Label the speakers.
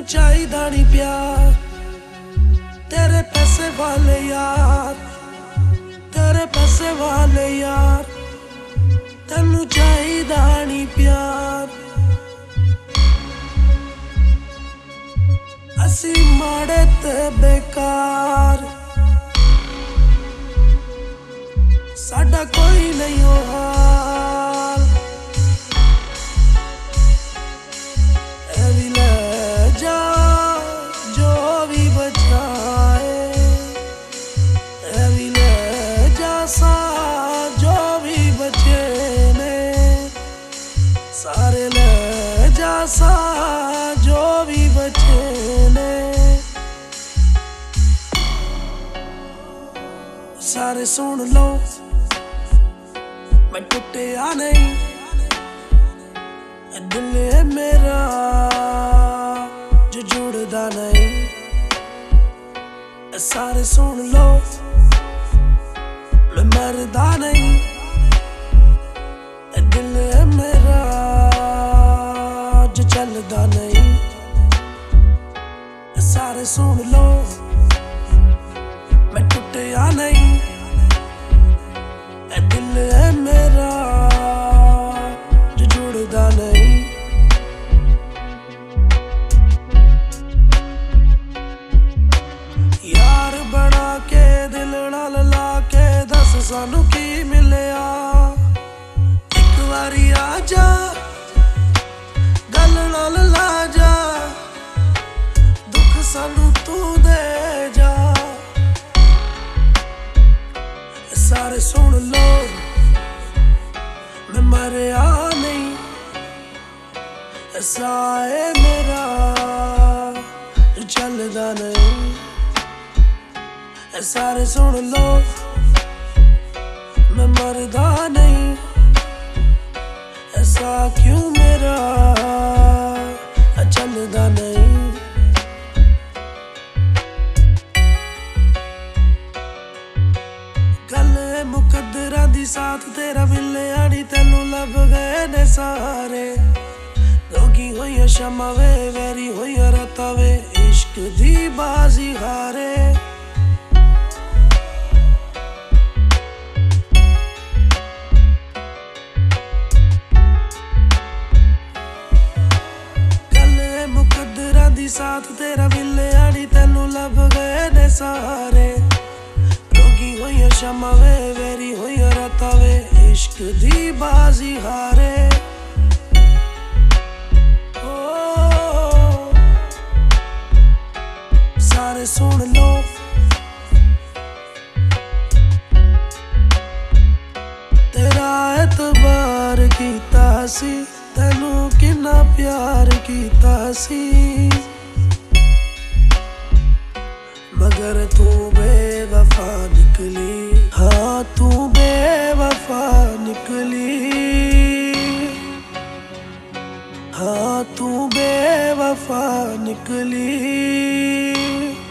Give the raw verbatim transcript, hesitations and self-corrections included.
Speaker 1: चाहिदा नहीं प्यार तेरे पैसे वाले यार, तेरे पैसे वाले यार, तेनू चाहिदा नहीं प्यार। असी माड़े ते बेकार, साडा कोई नहीं हो हाल। ए भी ले जा जो भी बचाए, ए भी ले जा सा जो भी बचे ने, सारे ले जा सा जो भी बचे ने। सारे सुन लो मैं टुटिया नहीं, दिल है मेरा जो जुड़दा नहीं। सारे सुन लो मैं मरदा नहीं, दिल है मेरा जो चलदा नहीं। सारे सुन लो मैं टुटिया नहीं, दिल है मेरा जो जुड़दा नहीं। यार बना के दिल नाल ला के दस सानू की मिलिया, एक बारी आ जा गल नाल ला जा, दुख सानू तू दे जा। सारे सुन लो मैं मरिया नहीं, ऐसा है मेरा जो चलदा नहीं। सारे सुन लो मैं मरदा नहीं, ऐसा क्यों मेरा चलदा नहीं। मुकद्दरा दी साथ तेरा मिलिया नी, तेनू लब गए ने सारे। रोगी होइया शमा वे वेरी होइया राता वे, इश्क दी बाजी हारे। गल मुकद्दरा दी साथ तेरा मिलिया नी, तेनू लब गए ने सारे। होइया शमा वे वेरी होइया राता वे, इश्क दी बाजी हारे। ओ सारे सुन लो तेरा एतबार कीता सी, तेनू किन्ना प्यार कीता सी, मगर तू बेवफा निकली। हाँ तू बेवफा निकली, हाँ तू बेवफा निकली।